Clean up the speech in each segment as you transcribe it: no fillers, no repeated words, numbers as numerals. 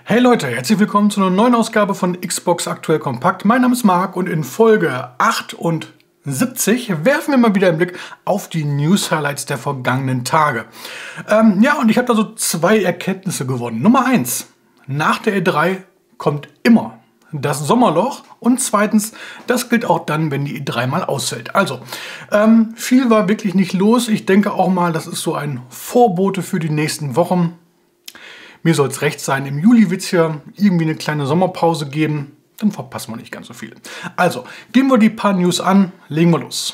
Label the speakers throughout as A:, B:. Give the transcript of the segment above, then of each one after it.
A: Hey Leute, herzlich willkommen zu einer neuen Ausgabe von Xbox Aktuell Kompakt. Mein Name ist Marc und in Folge 78 werfen wir mal wieder einen Blick auf die News-Highlights der vergangenen Tage. Und ich habe da so zwei Erkenntnisse gewonnen. Nummer 1, nach der E3 kommt immer das Sommerloch und zweitens, das gilt auch dann, wenn die E3 mal ausfällt. Also, viel war wirklich nicht los. Ich denke auch mal, das ist so ein Vorbote für die nächsten Wochen. Mir soll es recht sein, im Juli wird es ja irgendwie eine kleine Sommerpause geben. Dann verpassen wir nicht ganz so viel. Also, gehen wir die paar News an, legen wir los.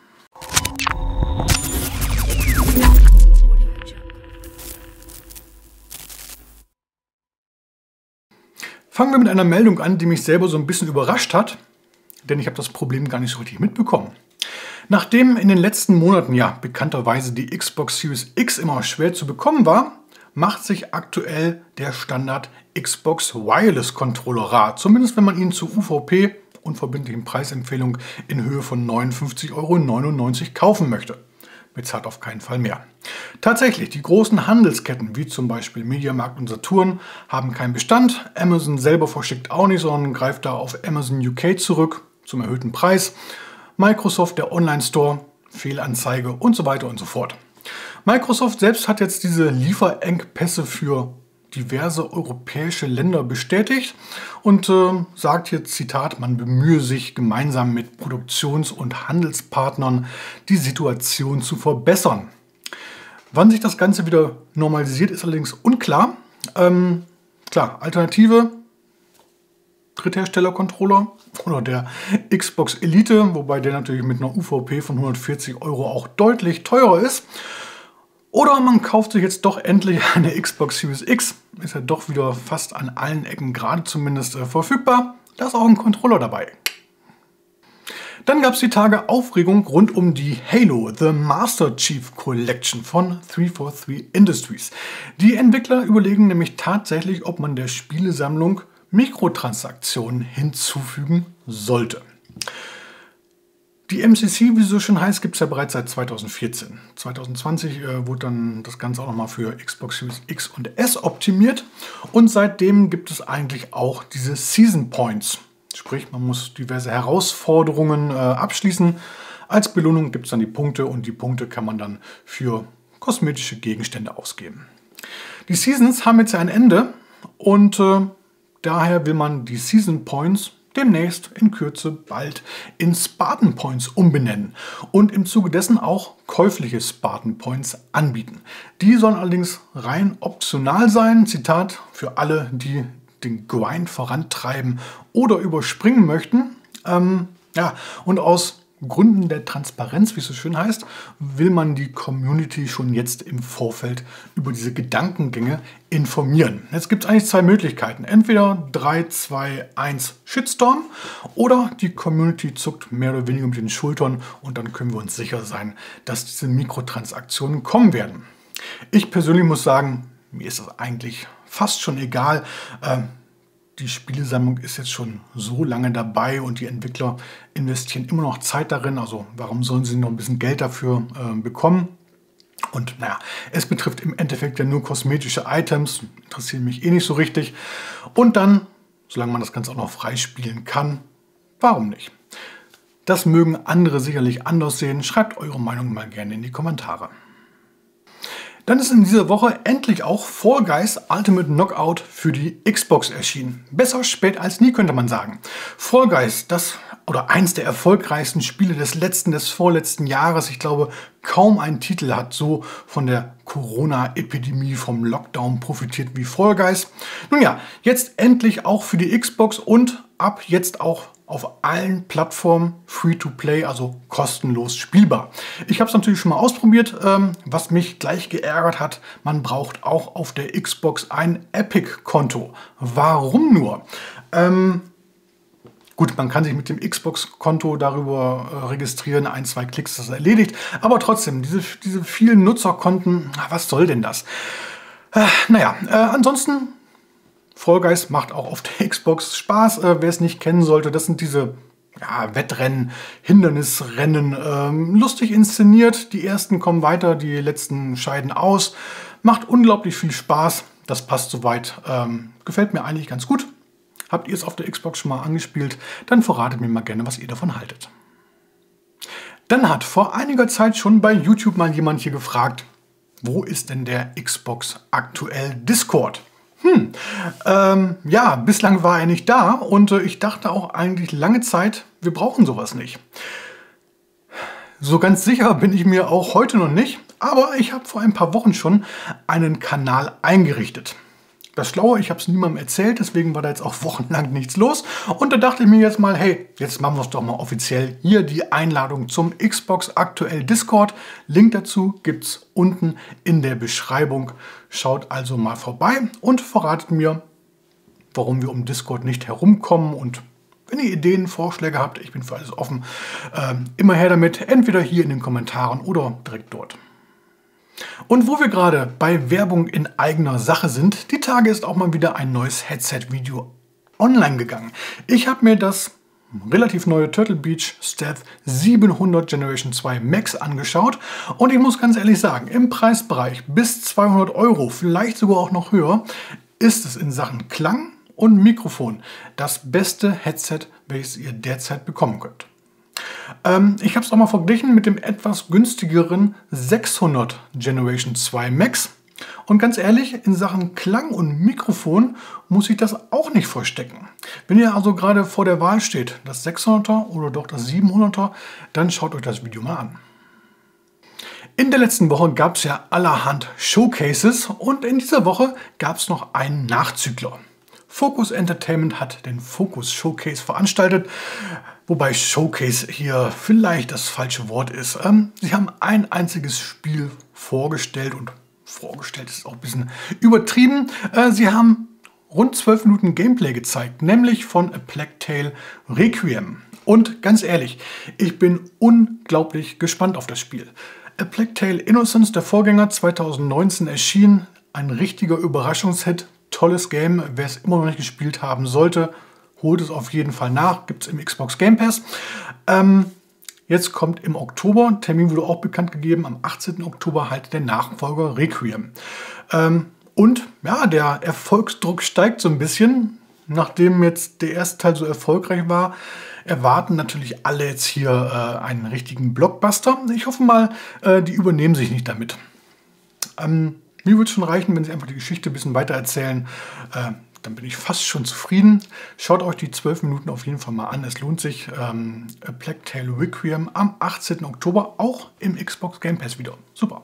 A: Fangen wir mit einer Meldung an, die mich selber so ein bisschen überrascht hat, denn ich habe das Problem gar nicht so richtig mitbekommen. Nachdem in den letzten Monaten ja bekannterweise die Xbox Series X immer schwer zu bekommen war, macht sich aktuell der Standard Xbox Wireless Controller rar. Zumindest wenn man ihn zu UVP, unverbindlichen Preisempfehlung, in Höhe von 59,99 € kaufen möchte. Bezahlt auf keinen Fall mehr. Tatsächlich, die großen Handelsketten wie zum Beispiel Mediamarkt und Saturn haben keinen Bestand. Amazon selber verschickt auch nicht, sondern greift da auf Amazon UK zurück zum erhöhten Preis. Microsoft, der Online-Store, Fehlanzeige und so weiter und so fort. Microsoft selbst hat jetzt diese Lieferengpässe für diverse europäische Länder bestätigt und sagt hier, Zitat, man bemühe sich gemeinsam mit Produktions- und Handelspartnern die Situation zu verbessern. Wann sich das Ganze wieder normalisiert, ist allerdings unklar. Klar, Alternative, Dritthersteller-Controller oder der Xbox Elite, wobei der natürlich mit einer UVP von 140 € auch deutlich teurer ist. Oder man kauft sich jetzt doch endlich eine Xbox Series X. Ist ja doch wieder fast an allen Ecken gerade zumindest verfügbar. Da ist auch ein Controller dabei. Dann gab es die Tage Aufregung rund um die Halo The Master Chief Collection von 343 Industries. Die Entwickler überlegen nämlich tatsächlich, ob man der Spielesammlung Mikrotransaktionen hinzufügen sollte. Die MCC, wie es so schön heißt, gibt es ja bereits seit 2014. 2020 wurde dann das Ganze auch nochmal für Xbox Series X und S optimiert. Und seitdem gibt es eigentlich auch diese Season Points. Sprich, man muss diverse Herausforderungen abschließen. Als Belohnung gibt es dann die Punkte und die Punkte kann man dann für kosmetische Gegenstände ausgeben. Die Seasons haben jetzt ja ein Ende und daher will man die Season Points demnächst in Kürze bald in Spartan Points umbenennen und im Zuge dessen auch käufliche Spartan Points anbieten. Die sollen allerdings rein optional sein, Zitat, für alle, die den Grind vorantreiben oder überspringen möchten. Und aus Gründen der Transparenz, wie es so schön heißt, will man die Community schon jetzt im Vorfeld über diese Gedankengänge informieren. Jetzt gibt es eigentlich zwei Möglichkeiten. Entweder 3, 2, 1 Shitstorm oder die Community zuckt mehr oder weniger mit den Schultern und dann können wir uns sicher sein, dass diese Mikrotransaktionen kommen werden. Ich persönlich muss sagen, mir ist das eigentlich fast schon egal. Die Spielesammlung ist jetzt schon so lange dabei und die Entwickler investieren immer noch Zeit darin. Also warum sollen sie noch ein bisschen Geld dafür bekommen? Und naja, es betrifft im Endeffekt ja nur kosmetische Items, interessieren mich eh nicht so richtig. Und dann, solange man das Ganze auch noch freispielen kann, warum nicht? Das mögen andere sicherlich anders sehen. Schreibt eure Meinung mal gerne in die Kommentare. Dann ist in dieser Woche endlich auch Fall Guys Ultimate Knockout für die Xbox erschienen. Besser spät als nie, könnte man sagen. Fall Guys, eins der erfolgreichsten Spiele des vorletzten Jahres. Ich glaube, kaum ein Titel hat so von der Corona-Epidemie, vom Lockdown profitiert wie Fall Guys. Nun ja, jetzt endlich auch für die Xbox und ab jetzt auch auf allen Plattformen Free-to-Play, also kostenlos spielbar. Ich habe es natürlich schon mal ausprobiert, was mich gleich geärgert hat. Man braucht auch auf der Xbox ein Epic-Konto. Warum nur? Gut, man kann sich mit dem Xbox-Konto darüber registrieren, 1, 2 Klicks, das ist erledigt. Aber trotzdem, diese vielen Nutzerkonten, was soll denn das? Ansonsten Fall Guys macht auch auf der Xbox Spaß. Wer es nicht kennen sollte, das sind diese Wettrennen, Hindernisrennen, lustig inszeniert. Die ersten kommen weiter, die letzten scheiden aus. Macht unglaublich viel Spaß. das passt soweit. Gefällt mir eigentlich ganz gut. Habt ihr es auf der Xbox schon mal angespielt? Dann verratet mir mal gerne, was ihr davon haltet. Dann hat vor einiger Zeit schon bei YouTube mal jemand hier gefragt, wo ist denn der Xbox aktuell Discord? Ja, bislang war er nicht da und ich dachte auch eigentlich lange Zeit, wir brauchen sowas nicht. So ganz sicher bin ich mir auch heute noch nicht, aber ich habe vor ein paar Wochen schon einen Kanal eingerichtet. Das Schlaue, ich habe es niemandem erzählt, deswegen war da jetzt auch wochenlang nichts los. Und da dachte ich mir jetzt mal, hey, jetzt machen wir es doch mal offiziell. Hier die Einladung zum Xbox aktuell Discord. Link dazu gibt es unten in der Beschreibung. Schaut also mal vorbei und verratet mir, warum wir um Discord nicht herumkommen. Und wenn ihr Ideen, Vorschläge habt, ich bin für alles offen, immer her damit. Entweder hier in den Kommentaren oder direkt dort. Und wo wir gerade bei Werbung in eigener Sache sind, die Tage ist auch mal wieder ein neues Headset-Video online gegangen. Ich habe mir das relativ neue Turtle Beach Stealth 700 Generation 2 Max angeschaut und ich muss ganz ehrlich sagen, im Preisbereich bis 200 €, vielleicht sogar auch noch höher, ist es in Sachen Klang und Mikrofon das beste Headset, welches ihr derzeit bekommen könnt. Ich habe es auch mal verglichen mit dem etwas günstigeren 600 Generation 2 Max. Und ganz ehrlich, in Sachen Klang und Mikrofon muss ich das auch nicht verstecken. Wenn ihr also gerade vor der Wahl steht, das 600er oder doch das 700er, dann schaut euch das Video mal an. In der letzten Woche gab es ja allerhand Showcases und in dieser Woche gab es noch einen Nachzügler. Focus Entertainment hat den Focus Showcase veranstaltet, wobei Showcase hier vielleicht das falsche Wort ist. Sie haben ein einziges Spiel vorgestellt und vorgestellt ist auch ein bisschen übertrieben. Sie haben rund 12 Minuten Gameplay gezeigt, nämlich von A Plague Tale Requiem. Und ganz ehrlich, ich bin unglaublich gespannt auf das Spiel. A Plague Tale Innocence, der Vorgänger, 2019 erschienen, ein richtiger Überraschungshit. Tolles Game, wer es immer noch nicht gespielt haben sollte, holt es auf jeden Fall nach. Gibt es im Xbox Game Pass. Jetzt kommt im Oktober, Termin wurde auch bekannt gegeben, am 18. Oktober halt der Nachfolger Requiem. Und ja, der Erfolgsdruck steigt so ein bisschen. Nachdem jetzt der erste Teil so erfolgreich war, erwarten natürlich alle jetzt hier einen richtigen Blockbuster. Ich hoffe mal, die übernehmen sich nicht damit. Mir würde es schon reichen, wenn sie einfach die Geschichte ein bisschen weiter erzählen. Dann bin ich fast schon zufrieden. Schaut euch die 12 Minuten auf jeden Fall mal an. Es lohnt sich. A Plague Tale Requiem am 18. Oktober, auch im Xbox Game Pass wieder. Super.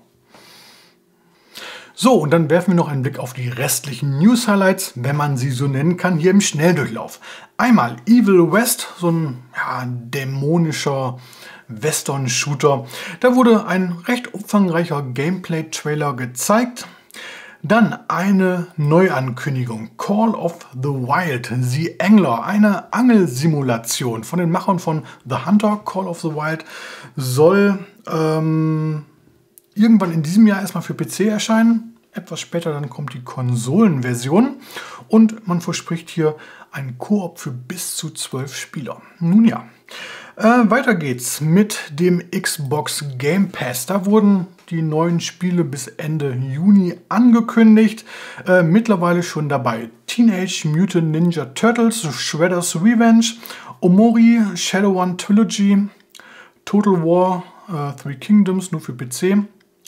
A: So, und dann werfen wir noch einen Blick auf die restlichen News-Highlights, wenn man sie so nennen kann, hier im Schnelldurchlauf. Einmal Evil West, so ein dämonischer Western-Shooter. Da wurde ein recht umfangreicher Gameplay-Trailer gezeigt. Dann eine Neuankündigung, Call of the Wild, The Angler, eine Angelsimulation von den Machern von The Hunter. Call of the Wild soll irgendwann in diesem Jahr erstmal für PC erscheinen. Etwas später dann kommt die Konsolenversion und man verspricht hier einen Koop für bis zu 12 Spieler. Nun ja. Weiter geht's mit dem Xbox Game Pass. Da wurden die neuen Spiele bis Ende Juni angekündigt. Mittlerweile schon dabei Teenage Mutant Ninja Turtles, Shredder's Revenge, Omori, Shadowrun Trilogy, Total War, Three Kingdoms nur für PC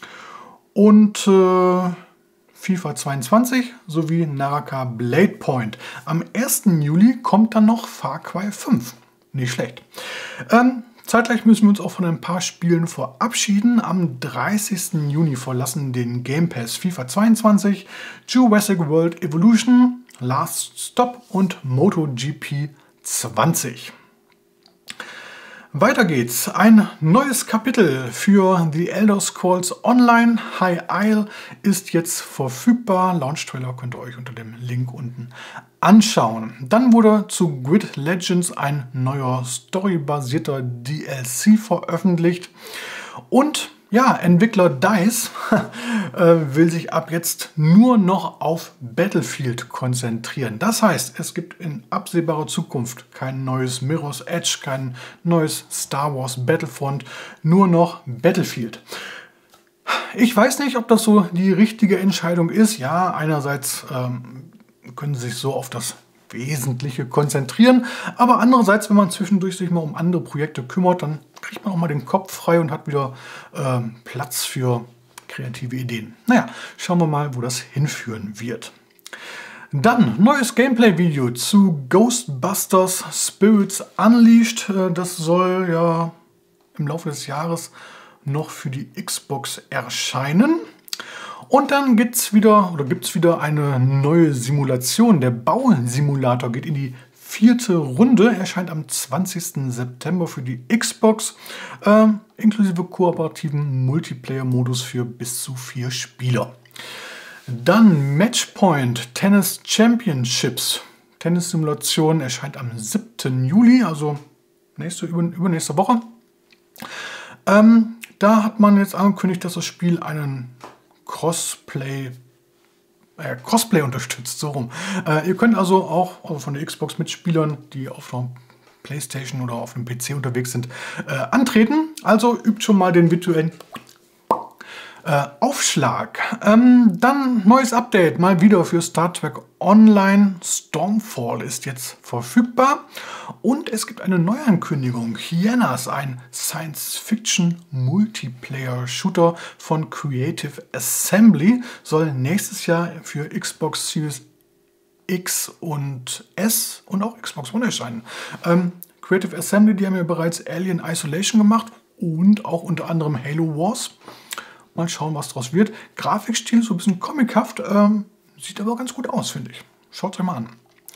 A: und FIFA 22 sowie Naraka Blade Point. Am 1. Juli kommt dann noch Far Cry 5. Nicht schlecht. Zeitgleich müssen wir uns auch von ein paar Spielen verabschieden. Am 30. Juni verlassen den Game Pass FIFA 22, Jurassic World Evolution, Last Stop und MotoGP 20. Weiter geht's. Ein neues Kapitel für The Elder Scrolls Online. High Isle ist jetzt verfügbar. Launch-Trailer könnt ihr euch unter dem Link unten anschauen. Dann wurde zu Grid Legends ein neuer storybasierter DLC veröffentlicht. Und ja, Entwickler DICE will sich ab jetzt nur noch auf Battlefield konzentrieren. Das heißt, es gibt in absehbarer Zukunft kein neues Mirror's Edge, kein neues Star Wars Battlefront, nur noch Battlefield. Ich weiß nicht, ob das so die richtige Entscheidung ist. Ja, einerseits können Sie sich so auf das Wesentliche konzentrieren, aber andererseits, wenn man zwischendurch sich mal um andere Projekte kümmert, dann kriegt man auch mal den Kopf frei und hat wieder Platz für kreative Ideen. Naja, schauen wir mal, wo das hinführen wird. Dann neues Gameplay-Video zu Ghostbusters Spirits Unleashed. Das soll ja im Laufe des Jahres noch für die Xbox erscheinen. Und dann gibt's wieder eine neue Simulation. Der Bausimulator geht in die 4. Runde, erscheint am 20. September für die Xbox, inklusive kooperativen Multiplayer-Modus für bis zu 4 Spieler. Dann Matchpoint Tennis Championships. Tennissimulation erscheint am 7. Juli, also übernächste Woche. Da hat man jetzt angekündigt, dass das Spiel einen Crossplay unterstützt, so rum. Ihr könnt also auch von der Xbox mit Spielern, die auf der PlayStation oder auf dem PC unterwegs sind, antreten. Also übt schon mal den virtuellen Aufschlag. Dann neues Update, mal wieder für Star Trek Online. Stormfall ist jetzt verfügbar. Und es gibt eine Neuankündigung. Hyenas, ein Science-Fiction-Multiplayer-Shooter von Creative Assembly, soll nächstes Jahr für Xbox Series X und S und auch Xbox One erscheinen. Creative Assembly, die haben ja bereits Alien Isolation gemacht und auch unter anderem Halo Wars. Mal schauen, was daraus wird. Grafikstil so ein bisschen comichaft, sieht aber ganz gut aus, finde ich. Schaut es euch mal an.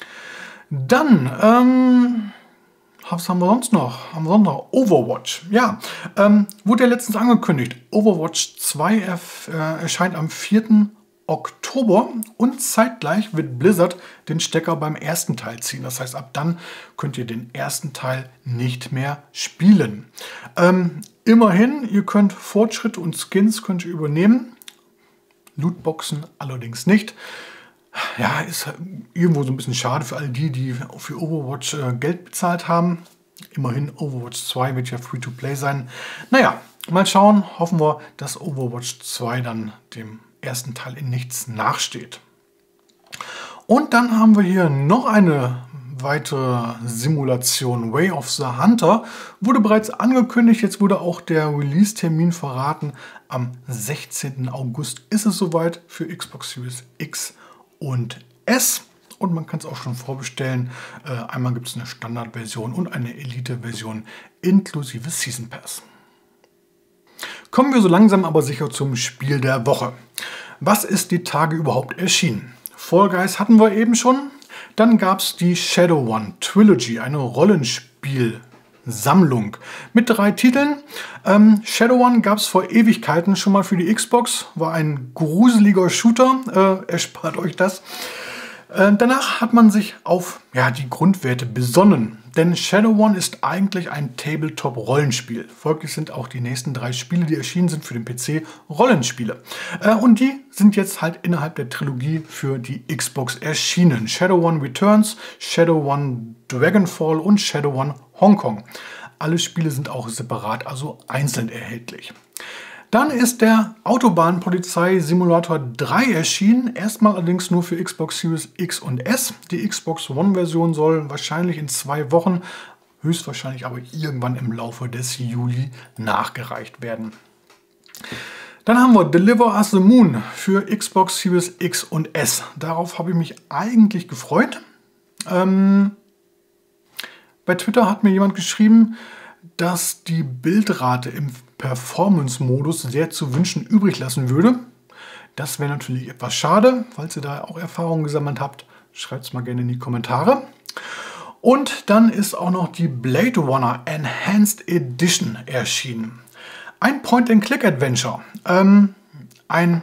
A: Dann, was haben wir sonst noch? Haben wir sonst noch Overwatch. Ja, wurde ja letztens angekündigt. Overwatch 2 erscheint am 4. Oktober und zeitgleich wird Blizzard den Stecker beim ersten Teil ziehen. Das heißt, ab dann könnt ihr den ersten Teil nicht mehr spielen. Immerhin, ihr könnt Fortschritte und Skins könnt ihr übernehmen. Lootboxen allerdings nicht. Ja, ist irgendwo so ein bisschen schade für all die für Overwatch Geld bezahlt haben. Immerhin, Overwatch 2 wird ja Free-to-Play sein. Naja, mal schauen. Hoffen wir, dass Overwatch 2 dann dem ersten Teil in nichts nachsteht. Und dann haben wir hier noch eine weitere Simulation. Way of the Hunter wurde bereits angekündigt. Jetzt wurde auch der Release-Termin verraten. Am 16. August ist es soweit für Xbox Series X und S. Und man kann es auch schon vorbestellen. Einmal gibt es eine Standardversion und eine Elite-Version inklusive Season Pass. Kommen wir so langsam aber sicher zum Spiel der Woche. Was ist die Tage überhaupt erschienen? Fall Guys hatten wir eben schon. Dann gab es die Shadowrun Trilogy, eine Rollenspielsammlung mit 3 Titeln. Shadowrun gab es vor Ewigkeiten schon mal für die Xbox. War ein gruseliger Shooter. Erspart euch das. Danach hat man sich auf die Grundwerte besonnen. Denn Shadowrun ist eigentlich ein Tabletop-Rollenspiel. Folglich sind auch die nächsten 3 Spiele, die erschienen sind für den PC, Rollenspiele. Und die sind jetzt halt innerhalb der Trilogie für die Xbox erschienen. Shadowrun Returns, Shadowrun Dragonfall und Shadowrun Hong Kong. Alle Spiele sind auch separat, also einzeln erhältlich. Dann ist der Autobahnpolizei Simulator 3 erschienen, erstmal allerdings nur für Xbox Series X und S. Die Xbox One-Version soll wahrscheinlich in 2 Wochen, höchstwahrscheinlich aber irgendwann im Laufe des Juli nachgereicht werden. Dann haben wir Deliver Us the Moon für Xbox Series X und S. Darauf habe ich mich eigentlich gefreut. Bei Twitter hat mir jemand geschrieben, dass die Bildrate im Performance-Modus sehr zu wünschen übrig lassen würde. Das wäre natürlich etwas schade. Falls ihr da auch Erfahrungen gesammelt habt, schreibt es mal gerne in die Kommentare. Und dann ist auch noch die Blade Runner Enhanced Edition erschienen. Ein Point-and-Click-Adventure. Ein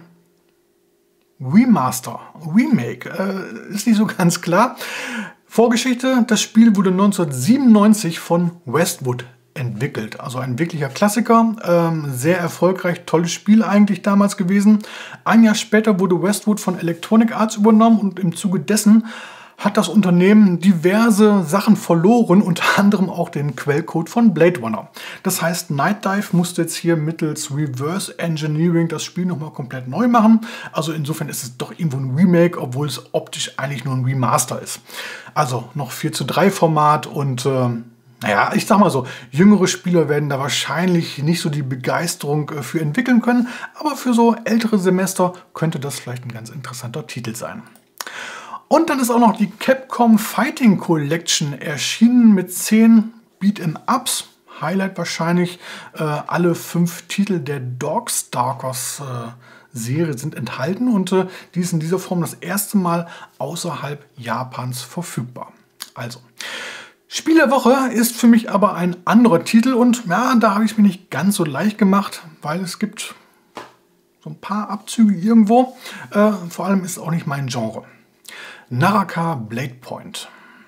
A: Remake, ist nicht so ganz klar. Vorgeschichte, das Spiel wurde 1997 von Westwood entwickelt. Also ein wirklicher Klassiker, sehr erfolgreich, tolles Spiel eigentlich damals gewesen. Ein Jahr später wurde Westwood von Electronic Arts übernommen und im Zuge dessen hat das Unternehmen diverse Sachen verloren, unter anderem auch den Quellcode von Blade Runner. Das heißt, Night Dive musste jetzt hier mittels Reverse Engineering das Spiel nochmal komplett neu machen. Also insofern ist es doch irgendwo ein Remake, obwohl es optisch eigentlich nur ein Remaster ist. Also noch 4:3 Format und naja, ich sag mal so, jüngere Spieler werden da wahrscheinlich nicht so die Begeisterung für entwickeln können, aber für so ältere Semester könnte das vielleicht ein ganz interessanter Titel sein. Und dann ist auch noch die Capcom Fighting Collection erschienen mit 10 Beat'em-Ups. Highlight wahrscheinlich, alle 5 Titel der Darkstalkers Serie sind enthalten und die ist in dieser Form das erste Mal außerhalb Japans verfügbar. Also, Spiel der Woche ist für mich aber ein anderer Titel und ja, da habe ich es mir nicht ganz so leicht gemacht, weil es gibt so ein paar Abzüge irgendwo. Vor allem ist es auch nicht mein Genre. Naraka Blade Point.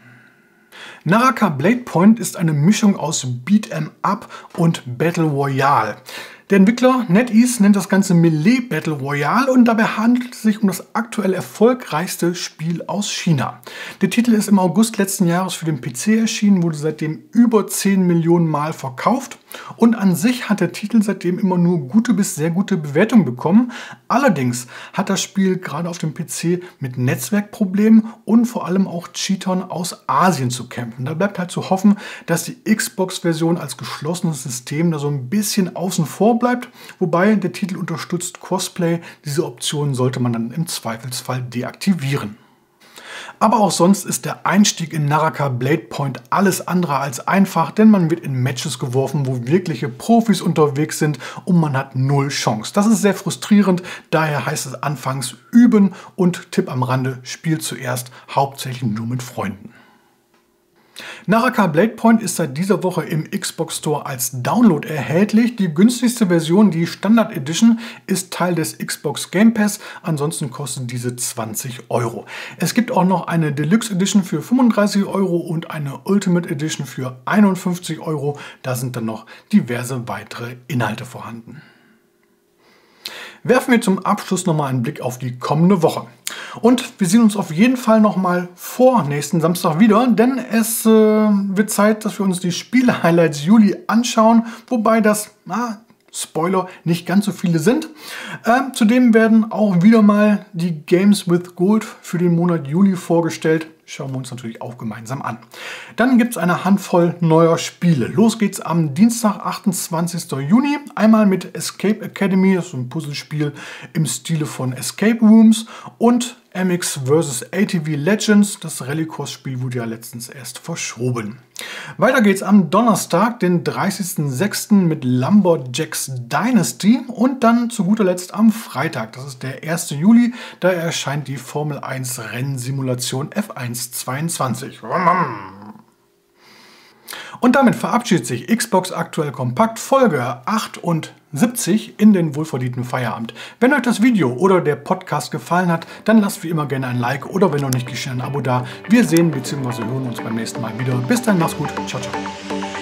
A: Naraka Blade Point ist eine Mischung aus Beat'em Up und Battle Royale. Der Entwickler NetEase nennt das Ganze Melee Battle Royale und dabei handelt es sich um das aktuell erfolgreichste Spiel aus China. Der Titel ist im August letzten Jahres für den PC erschienen, wurde seitdem über 10 Millionen Mal verkauft und an sich hat der Titel seitdem immer nur gute bis sehr gute Bewertungen bekommen. Allerdings hat das Spiel gerade auf dem PC mit Netzwerkproblemen und vor allem auch Cheatern aus Asien zu kämpfen. Da bleibt halt zu hoffen, dass die Xbox-Version als geschlossenes System da so ein bisschen außen vor bleibt, wobei der Titel unterstützt Crossplay. Diese Option sollte man dann im Zweifelsfall deaktivieren. Aber auch sonst ist der Einstieg in Naraka Blade Point alles andere als einfach, denn man wird in Matches geworfen, wo wirkliche Profis unterwegs sind und man hat null Chance. Das ist sehr frustrierend, daher heißt es anfangs üben und Tipp am Rande, spielt zuerst hauptsächlich nur mit Freunden. Naraka Blade Point ist seit dieser Woche im Xbox Store als Download erhältlich. Die günstigste Version, die Standard Edition, ist Teil des Xbox Game Pass. Ansonsten kostet diese 20 Euro. Es gibt auch noch eine Deluxe Edition für 35 Euro und eine Ultimate Edition für 51 Euro. Da sind dann noch diverse weitere Inhalte vorhanden. Werfen wir zum Abschluss nochmal einen Blick auf die kommende Woche. Und wir sehen uns auf jeden Fall nochmal vor nächsten Samstag wieder, denn es wird Zeit, dass wir uns die Spiele-Highlights Juli anschauen, wobei das, Spoiler, nicht ganz so viele sind. Zudem werden auch wieder mal die Games with Gold für den Monat Juli vorgestellt. Schauen wir uns natürlich auch gemeinsam an. Dann gibt es eine Handvoll neuer Spiele. Los geht's am Dienstag, 28. Juni. Einmal mit Escape Academy, das ist ein Puzzlespiel im Stile von Escape Rooms. Und MX vs. ATV Legends, das Rallycross-Spiel wurde ja letztens erst verschoben. Weiter geht's am Donnerstag, den 30.06. mit Lumberjacks Dynasty und dann zu guter Letzt am Freitag, das ist der 1. Juli, da erscheint die Formel 1 Rennsimulation F1 22. Und damit verabschiedet sich Xbox Aktuell Kompakt Folge 78 in den wohlverdienten Feierabend. Wenn euch das Video oder der Podcast gefallen hat, dann lasst wie immer gerne ein Like oder wenn noch nicht geschehen, ein Abo da. Wir sehen bzw. hören uns beim nächsten Mal wieder. Bis dann, macht's gut. Ciao, ciao.